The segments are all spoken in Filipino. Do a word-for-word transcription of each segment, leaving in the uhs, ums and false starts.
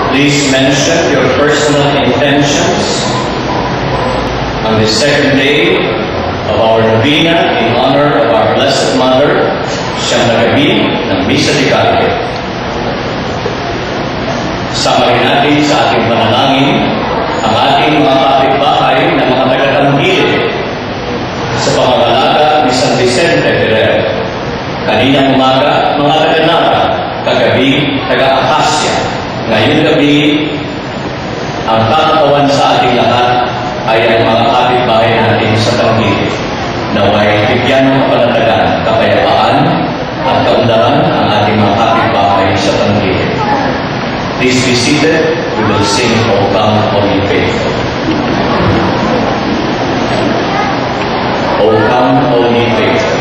Please mention your personal intentions on the second day of our novena in honor of our Blessed Mother, siyang nagabi ng Misa de Gallo. Sama rin natin sa ating panalangin ang ating mga kapitbahay na mga taga-Tanggili sa pangangalaga ni San Vicente Ferrer. Kaninang umaga, mga taga-Nara, kagabi, taga-Acacia. Ngayong gabi, ang kakatawan sa ating lahat ay ang mga kapitbahay natin sa Tanggili. Naway bigyan ng kapanatagan, kapayapaan at kaunlaran ang ating mga kapitbahay sa Tanggili. Please be seated. We will sing O Come, Holy Faithful. O come, Holy Faithful.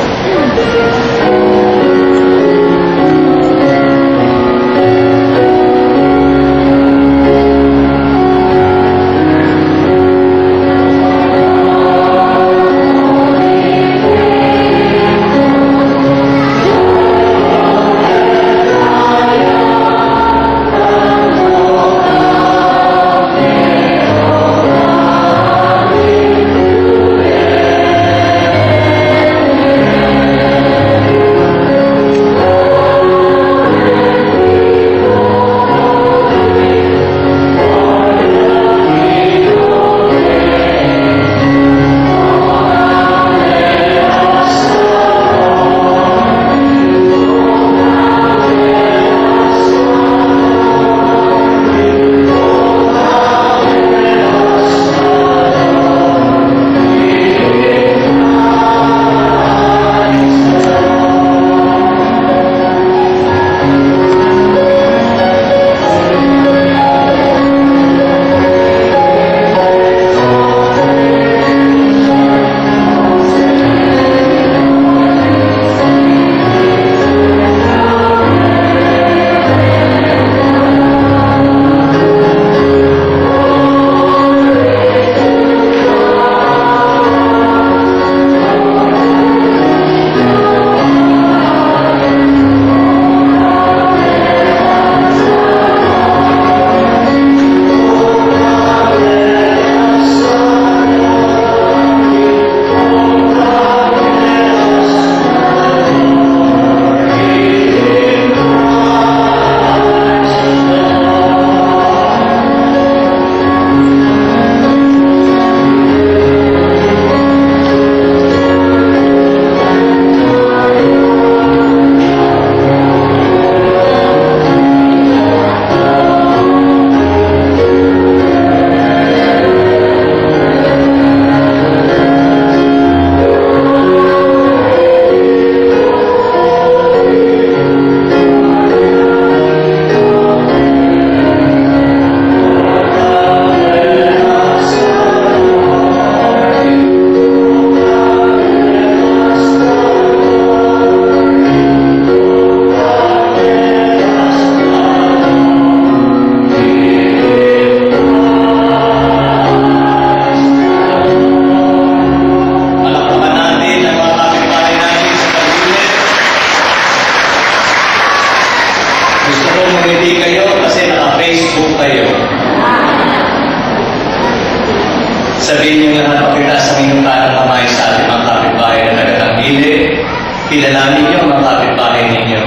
Sabihin niyo lahat pakita sa inyong kanang kamay sa ating mga kapitbahay na taga-Tanggili. Kilalanin niyo ang mga kapitbahay ninyo.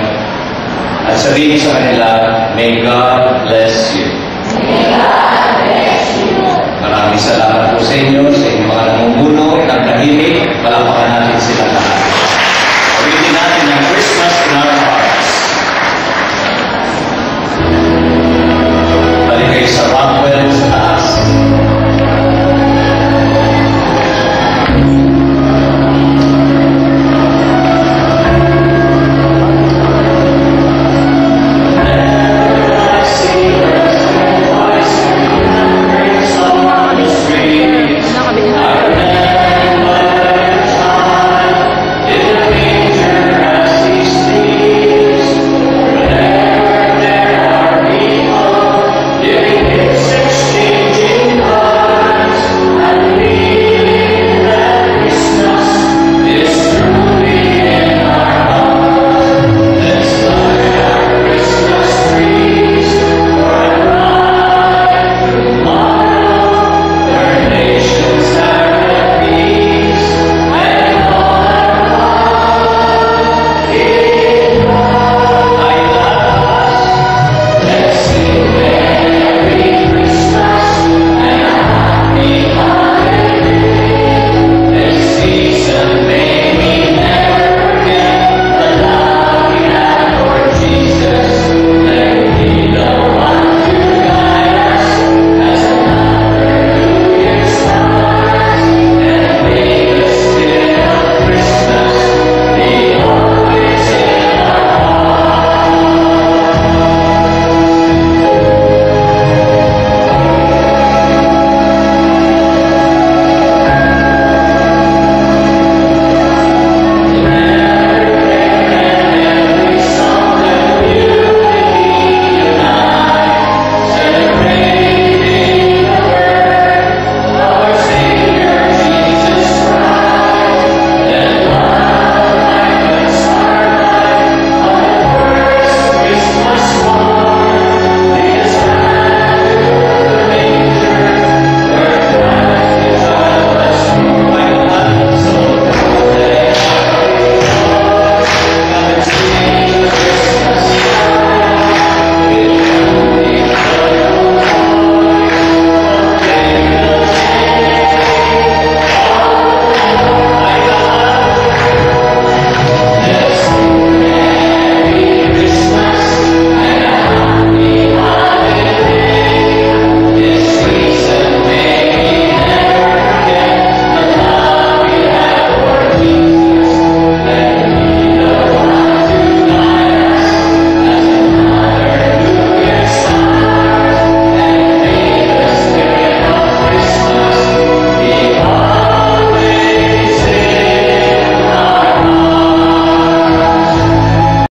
At sabihin niyo sa kanila, may God bless you. May God bless you. Maraming salamat po sa inyo, sa inyong mga namumuno ng tahimik. Palakpakan natin sila lahat. Ulitin natin ang Christ